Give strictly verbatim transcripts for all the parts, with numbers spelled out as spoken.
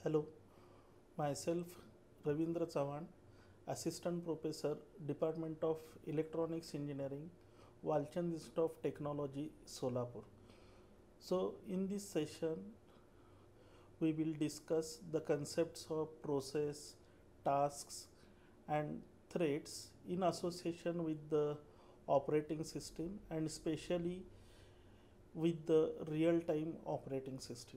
Hello, myself Ravindra Chavan, Assistant Professor, Department of Electronics Engineering, Walchand Institute of Technology, Solapur. So, in this session, we will discuss the concepts of process, tasks, and threads in association with the operating system and especially with the real time operating system.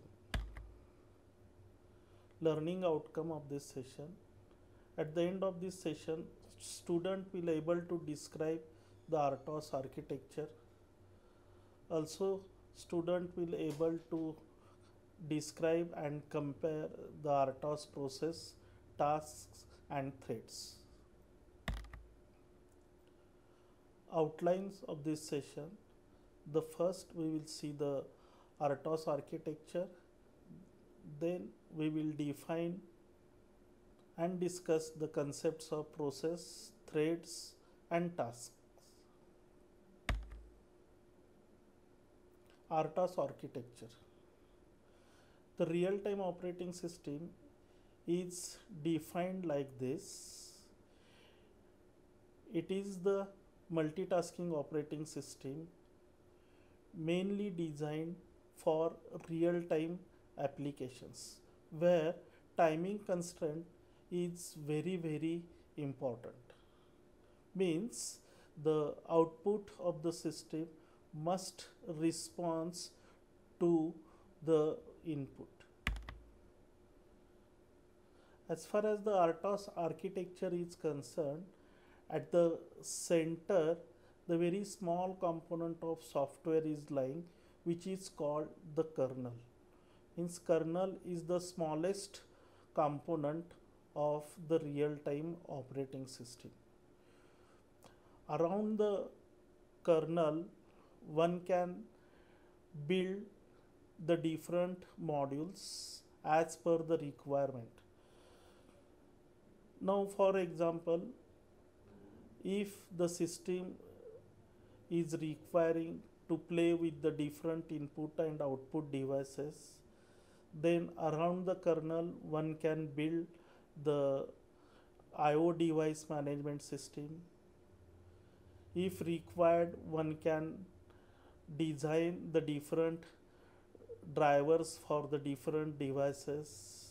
Learning outcome of this session. At the end of this session, student will able to describe the R T O S architecture. Also, student will able to describe and compare the R T O S process, tasks and threads. Outlines of this session. The first we will see the R T O S architecture. Then we will define and discuss the concepts of process, threads and tasks. R T O S architecture. The real-time operating system is defined like this. It is the multitasking operating system mainly designed for real-time applications where timing constraint is very very important. Means the output of the system must respond to the input. As far as the R T O S architecture is concerned, at the center the very small component of software is lying, which is called the kernel. Means kernel is the smallest component of the real-time operating system. Around the kernel, one can build the different modules as per the requirement. Now, for example, if the system is requiring to play with the different input and output devices, then around the kernel one can build the I O device management system. If required, one can design the different drivers for the different devices.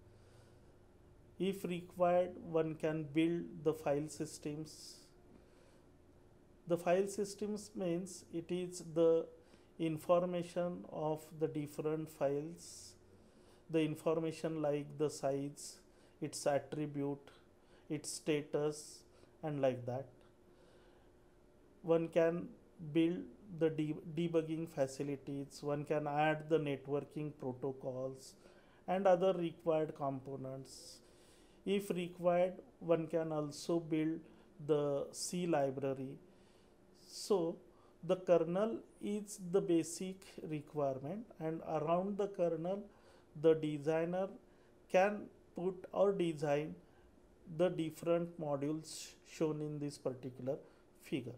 If required, one can build the file systems. The file systems means it is the information of the different files, the information like the size, its attribute, its status and like that. One can build the de debugging facilities, one can add the networking protocols and other required components. If required, one can also build the C library. So the kernel is the basic requirement, and around the kernel the designer can put or design the different modules shown in this particular figure.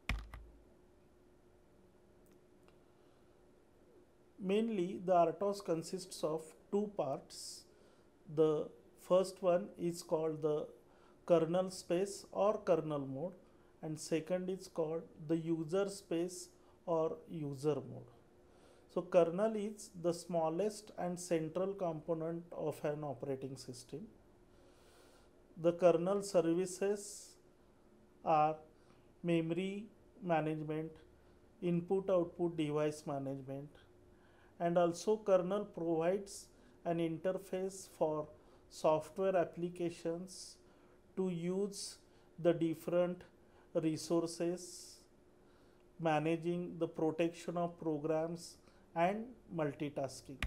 Mainly the R T O S consists of two parts. The first one is called the kernel space or kernel mode, and second is called the user space or user mode. So kernel is the smallest and central component of an operating system. The kernel services are memory management, input output device management, and also kernel provides an interface for software applications to use the different resources, managing the protection of programs and multitasking.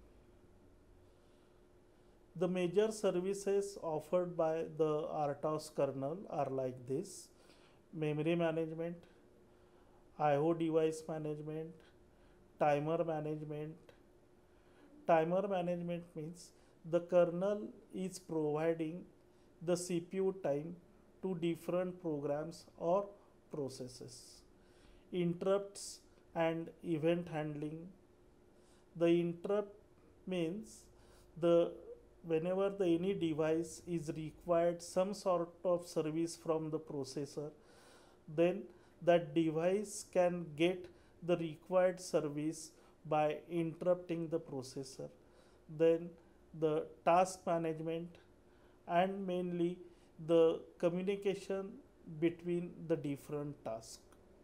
The major services offered by the R T O S kernel are like this: memory management, I O device management, timer management. Timer management means the kernel is providing the C P U time to different programs or processes. Interrupts and event handling. The interrupt means the whenever the any device is required some sort of service from the processor, then that device can get the required service by interrupting the processor. Then the task management and mainly the communication between the different tasks.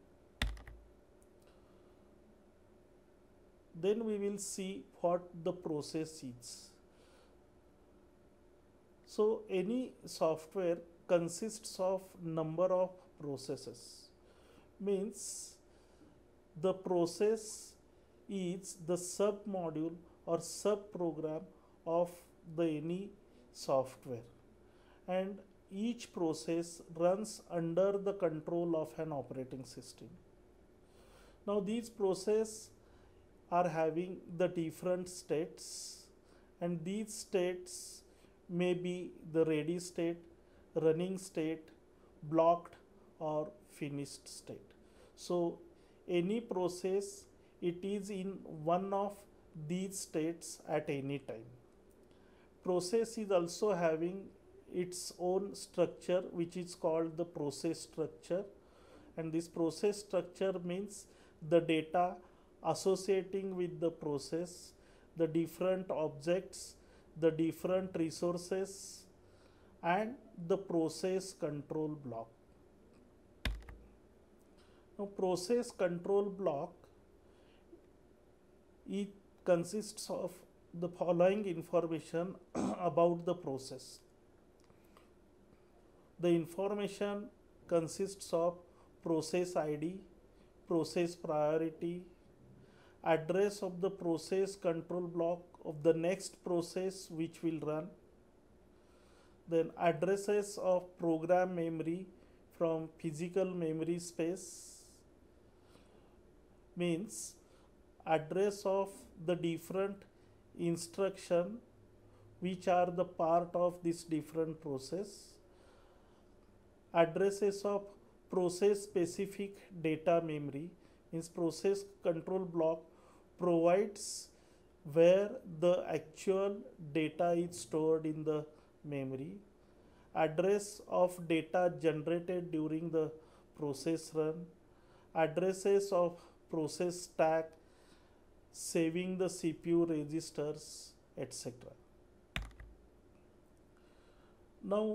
Then we will see what the process is. So any software consists of number of processes. Means the process is the sub module or sub program of the any software, and each process runs under the control of an operating system. Now these processes are having the different states, and these states may be the ready state, running state, blocked or finished state. So any process, it is in one of these states at any time. Process is also having its own structure which is called the process structure, and this process structure means the data associating with the process, the different objects, the different resources, and the process control block. Now process control block, it consists of the following information about the process. The information consists of process I D, process priority, address of the process control block of the next process which will run, then addresses of program memory from physical memory space, means address of the different instruction which are the part of this different process, addresses of process specific data memory, means process control block provides where the actual data is stored in the memory, address of data generated during the process run, addresses of process stack, saving the C P U registers, et cetera. Now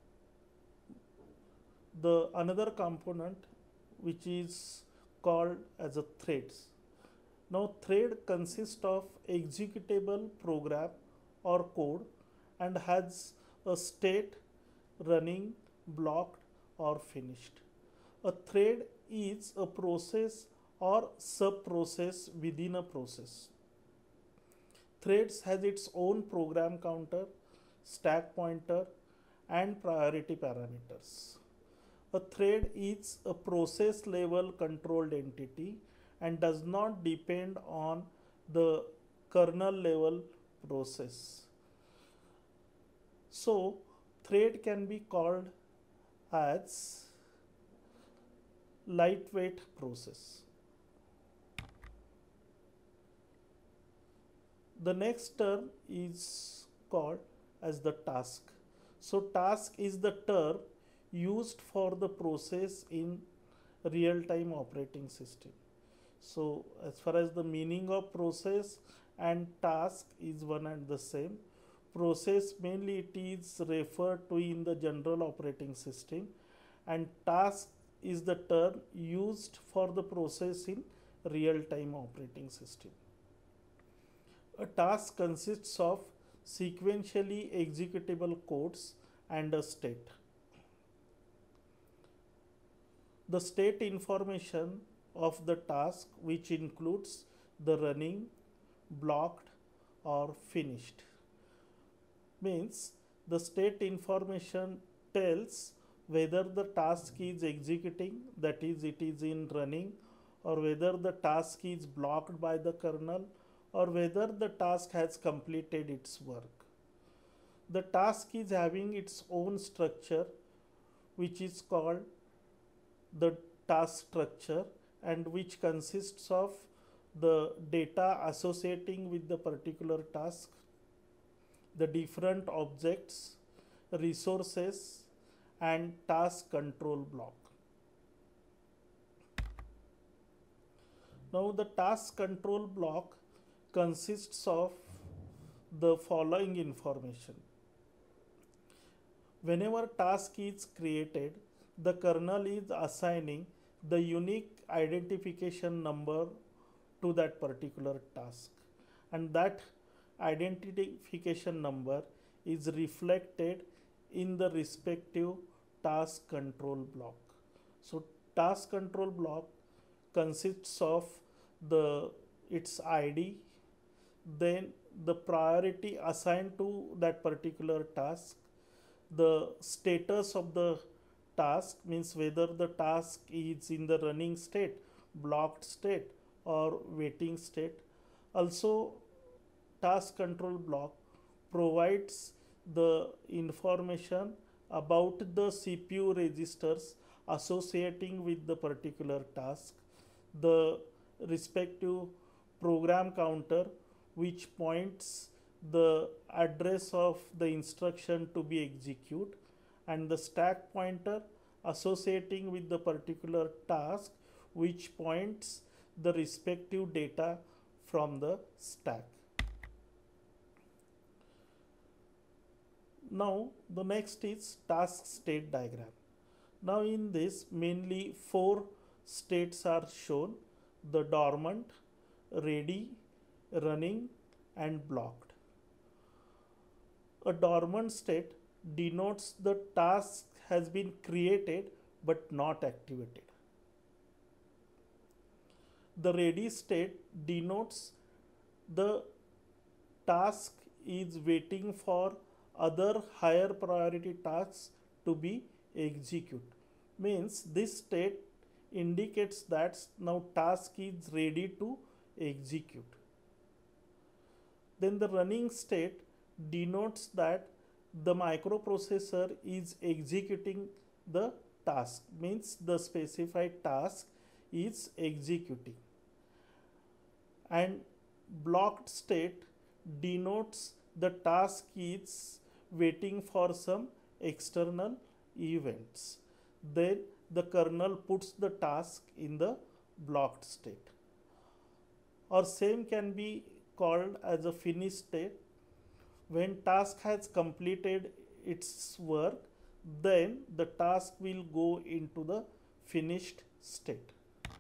the another component which is called as a threads. Now thread consists of executable program or code and has a state running, blocked or finished. A thread is a process or sub-process within a process. Threads has its own program counter, stack pointer and priority parameters. A thread is a process level controlled entity and does not depend on the kernel level process. So thread can be called as lightweight process. The next term is called as the task. So task is the term used for the process in real-time operating system. So as far as the meaning of process and task is one and the same. Process mainly it is referred to in the general operating system, and task is the term used for the process in real-time operating system. A task consists of sequentially executable codes and a state. The state information of the task, which includes the running, blocked or finished, means the state information tells whether the task is executing, that is it is in running, or whether the task is blocked by the kernel, or whether the task has completed its work. The task is having its own structure which is called the task structure, and which consists of the data associating with the particular task, the different objects, resources, and task control block. Now the task control block consists of the following information. Whenever task is created, the kernel is assigning the unique identification number to that particular task, and that identification number is reflected in the respective task control block. So task control block consists of the its I D, then the priority assigned to that particular task, the status of the task, means whether the task is in the running state, blocked state, or waiting state. Also, task control block provides the information about the C P U registers associating with the particular task, the respective program counter which points the address of the instruction to be executed, and the stack pointer associating with the particular task which points the respective data from the stack. Now the next is task state diagram. Now in this mainly four states are shown: the dormant, ready, running, and blocked. A dormant state denotes the task has been created but not activated. The ready state denotes the task is waiting for other higher priority tasks to be executed. Means this state indicates that now task is ready to execute. Then the running state denotes that the microprocessor is executing the task, means the specified task is executing. And blocked state denotes the task is waiting for some external events. Then the kernel puts the task in the blocked state. Or same can be called as a finished state. When task has completed its work, then the task will go into the finished state.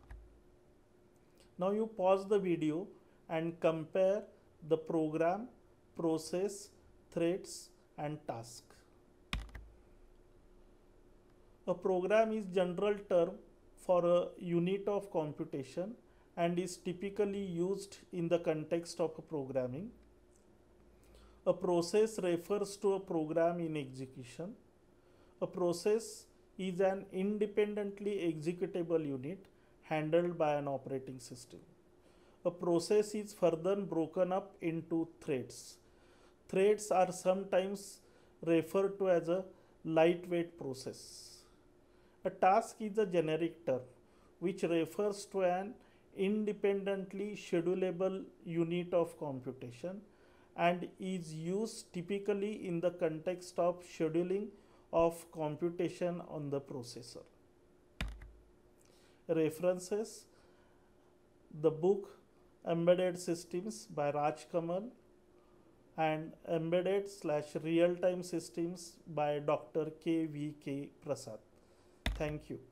Now you pause the video and compare the program, process, threads, and task. A program is general term for a unit of computation and is typically used in the context of a programming. A process refers to a program in execution. A process is an independently executable unit handled by an operating system. A process is further broken up into threads. Threads are sometimes referred to as a lightweight process. A task is a generic term which refers to an independently schedulable unit of computation and is used typically in the context of scheduling of computation on the processor. References: the book Embedded Systems by Raj Kamal and Embedded slash Real Time Systems by Doctor K V K Prasad. Thank you.